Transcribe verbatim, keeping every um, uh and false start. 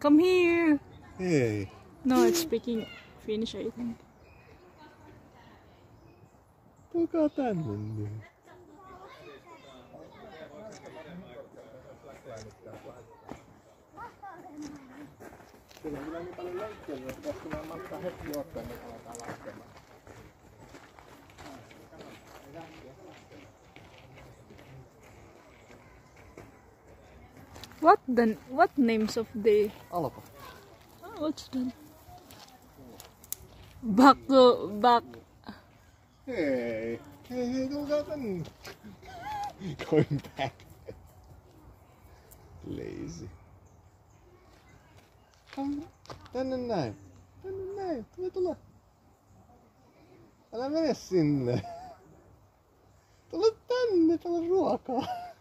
Come here. Hey. No, it's speaking Finnish, I think. Tulkaa tänne nyt. Kyllä on niin paljon leikkiä, että pitäisikö mä matkaa hetki ottaa, niin aletaan laskemaan. What the what names of the Alpa. oh, what's that? Back to back. Hei, hei, hei, tulkaa tänne. Going back. Lazy. Come, tänne näin. Tänne näin. Tule, tule. Älä mene sinne. Tule tänne, täällä on ruokaa.